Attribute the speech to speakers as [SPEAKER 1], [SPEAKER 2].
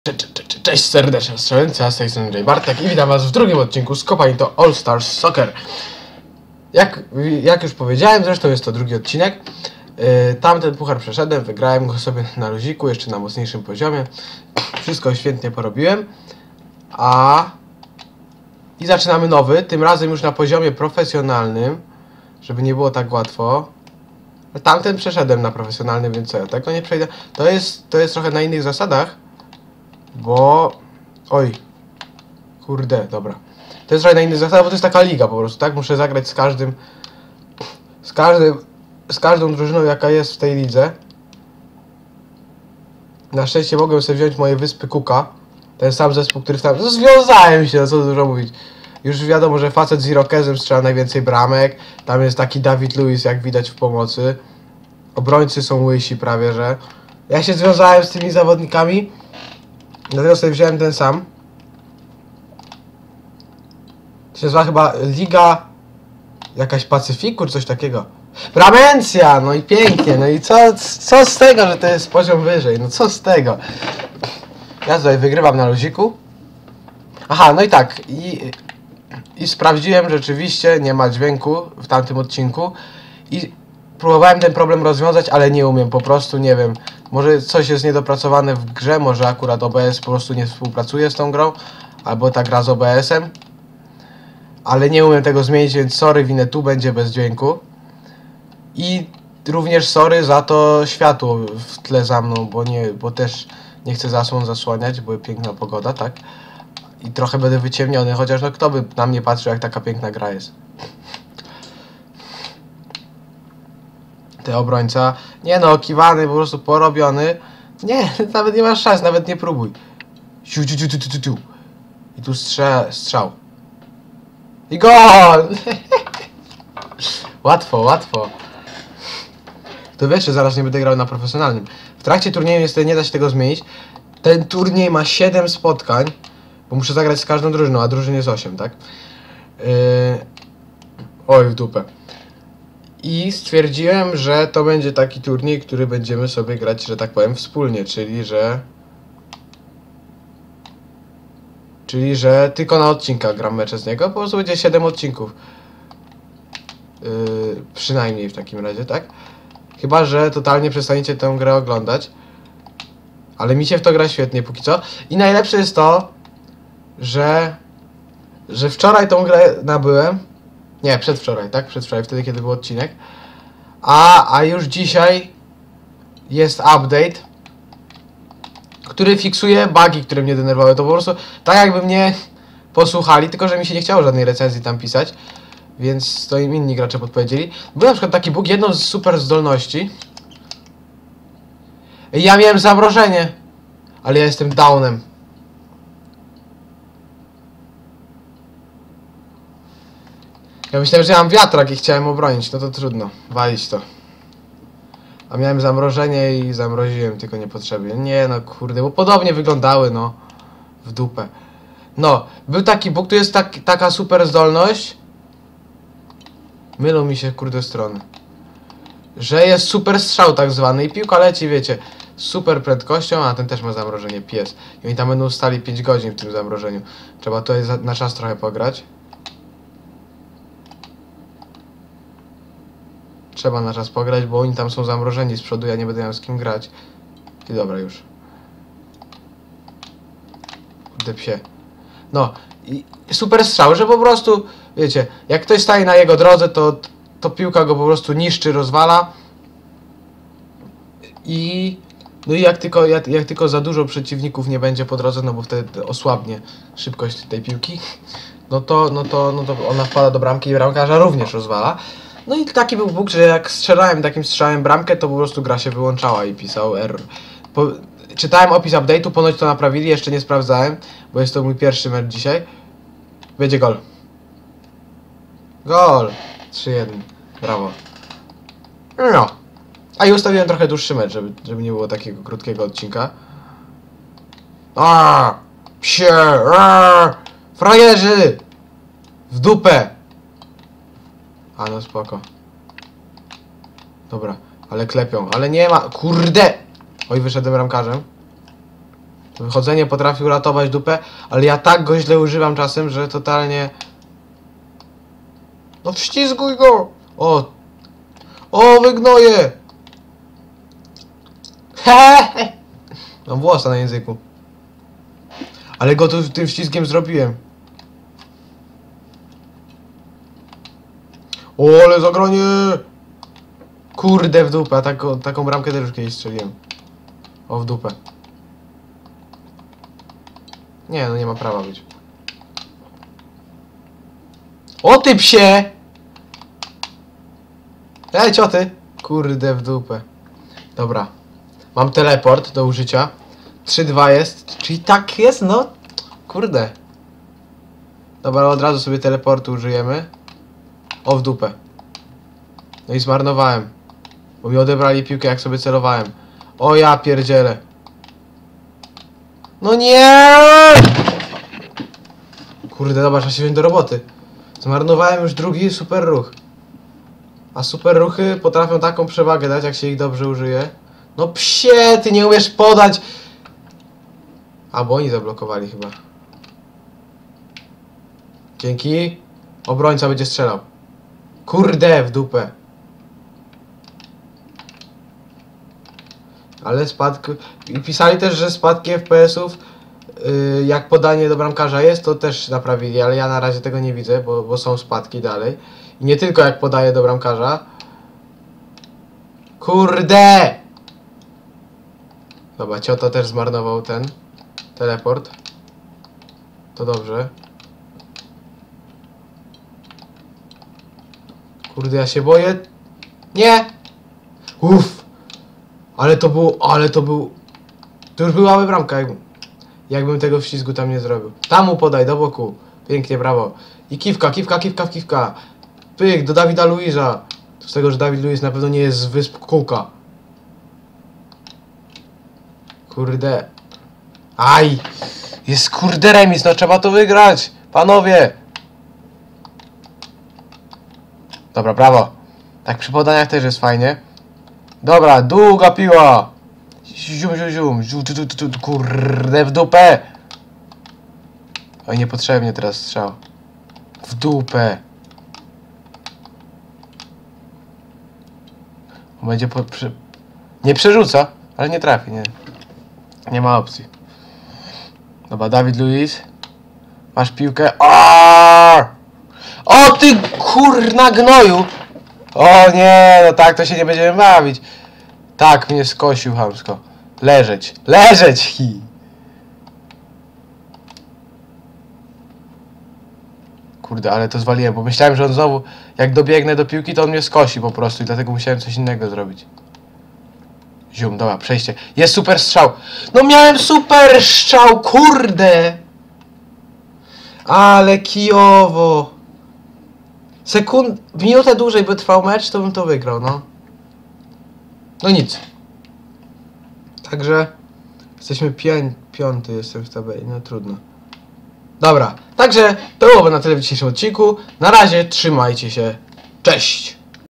[SPEAKER 1] Cześć serdecznie, strzelęcy, ja z tej strony J. Bartek i witam was w drugim odcinku z Kopalito All Stars Soccer. Jak już powiedziałem, zresztą jest to drugi odcinek. Tamten puchar przeszedłem, wygrałem go sobie na luziku, jeszcze na mocniejszym poziomie. Wszystko świetnie porobiłem. I zaczynamy nowy, tym razem już na poziomie profesjonalnym, żeby nie było tak łatwo. Tamten przeszedłem na profesjonalny, więc co, ja tego nie przejdę. To jest trochę na innych zasadach. Bo... Oj. Kurde, dobra. To jest trochę na innych zasadach, bo to jest taka liga po prostu, tak? Muszę zagrać z każdą drużyną, jaka jest w tej lidze. Na szczęście mogłem sobie wziąć moje Wyspy Cooka. Ten sam zespół, który tam... Związałem się, no co dużo mówić. Już wiadomo, że facet z Irokezem strzela najwięcej bramek. Tam jest taki David Luiz, jak widać w pomocy. Obrońcy są łysi prawie, że... Ja się związałem z tymi zawodnikami. Dlatego sobie wziąłem ten sam. To się nazywa chyba Liga jakaś Pacyfiku, czy coś takiego. Bramencja! No i pięknie, no i co z tego, że to jest poziom wyżej? No co z tego? Ja tutaj wygrywam na luziku. Aha, no i tak. I sprawdziłem, rzeczywiście nie ma dźwięku w tamtym odcinku. I próbowałem ten problem rozwiązać, ale nie umiem, po prostu nie wiem. Może coś jest niedopracowane w grze, może akurat OBS po prostu nie współpracuje z tą grą, albo ta gra z OBS-em. Ale nie umiem tego zmienić, więc sorry, winę tu będzie bez dźwięku. I również sorry za to światło w tle za mną, bo też nie chcę zasłon zasłaniać, bo piękna pogoda, tak? I trochę będę wyciemniony, chociaż no kto by na mnie patrzył, jak taka piękna gra jest. Ty obrońca. Nie no, kiwany, po prostu porobiony. Nie, nawet nie masz szans, nawet nie próbuj. I tu strzał. I gol! Łatwo. To wiesz, że zaraz nie będę grał na profesjonalnym. W trakcie turnieju niestety nie da się tego zmienić. Ten turniej ma 7 spotkań, bo muszę zagrać z każdą drużyną, a drużyn jest 8, tak? Oj, w dupę. I stwierdziłem, że to będzie taki turniej, który będziemy sobie grać, że tak powiem, wspólnie, czyli że tylko na odcinkach gram mecze z niego, po prostu będzie 7 odcinków. Przynajmniej w takim razie, tak? Chyba że totalnie przestaniecie tę grę oglądać. Ale mi się w to gra świetnie póki co. I najlepsze jest to, że wczoraj tą grę nabyłem. Nie, przedwczoraj, tak? Przedwczoraj, wtedy kiedy był odcinek. A już dzisiaj jest update, który fiksuje bugi, które mnie denerwowały. To po prostu tak jakby mnie posłuchali, tylko że mi się nie chciało żadnej recenzji tam pisać. Więc to im inni gracze podpowiedzieli. Był na przykład taki bug, jedną z super zdolności. Ja miałem zamrożenie, ale ja jestem downem. Ja myślałem, że ja mam wiatrak i chciałem obronić, no to trudno, walić to. A miałem zamrożenie i zamroziłem, tylko niepotrzebnie. Nie no kurde, bo podobnie wyglądały, no. W dupę. No, był taki bóg, tu jest taka super zdolność. Mylą mi się kurde strony. Że jest super strzał tak zwany i piłka leci, wiecie, z super prędkością, a ten też ma zamrożenie, pies. I oni tam będą stali 5 godzin w tym zamrożeniu. Trzeba tutaj na czas trochę pograć. Trzeba na czas pograć, bo oni tam są zamrożeni z przodu, ja nie będę miał z kim grać. I dobra już. Kurde psie. No, i super strzał, że po prostu, wiecie, jak ktoś staje na jego drodze, to piłka go po prostu niszczy, rozwala. No i jak tylko za dużo przeciwników nie będzie po drodze, no bo wtedy osłabnie szybkość tej piłki, no to ona wpada do bramki i bramkarza również rozwala. No i taki był bóg, że jak strzelałem takim strzałem bramkę, to po prostu gra się wyłączała i pisał error. Czytałem opis update'u, ponoć to naprawili, jeszcze nie sprawdzałem, bo jest to mój pierwszy mecz dzisiaj. Będzie gol. Gol! 3-1. Brawo. No. A i ustawiłem trochę dłuższy mecz, żeby nie było takiego krótkiego odcinka. Psie! Frajerzy! W dupę! A no spoko. Dobra, ale klepią, ale nie ma... Kurde! Oj, wyszedłem bramkarzem. Wychodzenie potrafi uratować dupę, ale ja tak go źle używam czasem, że totalnie... No wślizguj go! O! O, wygnoję! Hehehe! Mam włosa na języku. Ale go tu tym ślizgiem zrobiłem. O, ale zagronie! Kurde, w dupę. A taką bramkę też już kiedyś strzeliłem. O, w dupę. Nie, no nie ma prawa być. O, ty psie! Ej, cioty! Kurde, w dupę. Dobra. Mam teleport do użycia. 3-2 jest. Czyli tak jest, no. Kurde. Dobra, od razu sobie teleportu użyjemy. O, w dupę. No i zmarnowałem. Bo mi odebrali piłkę, jak sobie celowałem. O, ja pierdzielę. No nie! Kurde, dobra, trzeba się wziąć do roboty. Zmarnowałem już drugi super ruch. A super ruchy potrafią taką przewagę dać, jak się ich dobrze użyje. No psie, ty nie umiesz podać! A, bo oni zablokowali chyba. Dzięki. Obrońca będzie strzelał. Kurde, w dupę. Ale spadk... I pisali też, że spadki FPS-ów, jak podanie do bramkarza jest, to też naprawili, ale ja na razie tego nie widzę, bo są spadki dalej. I nie tylko jak podaję do bramkarza. Kurde! Dobra, ciota też zmarnował ten teleport. To dobrze. Kurde, ja się boję. Nie! Uff! Ale to był... To już byłaby bramka, jakbym tego wślizgu tam nie zrobił. Tam mu podaj, do boku. Pięknie, brawo. I kiwka. Pyk, do Dawida Luiza. Z tego, że Dawid Luiz na pewno nie jest z wysp Kuka. Kurde. Aj! Jest kurde remis, no trzeba to wygrać. Panowie. Dobra, brawo. Tak przy podaniach też jest fajnie. Dobra, długa piła. Zium. Kurde, w dupę. Oj, niepotrzebnie teraz strzał. W dupę. Będzie nie przerzuca, ale nie trafi, nie. Nie ma opcji. Dobra, Dawid Luiz. Masz piłkę. O, ty kurna gnoju! O nie, no tak to się nie będziemy bawić. Tak mnie skosił chamsko. Leżeć. Kurde, ale to zwaliłem, bo myślałem, że on znowu, jak dobiegnę do piłki, to on mnie skosi po prostu i dlatego musiałem coś innego zrobić. Zium, dobra, przejście. Jest super strzał. No miałem super strzał, kurde! Ale kijowo. Minutę dłużej by trwał mecz, to bym to wygrał, no. No nic. Także jesteśmy piąty jestem w tabeli, no trudno. Dobra, także to byłoby na tyle w dzisiejszym odcinku. Na razie, trzymajcie się. Cześć!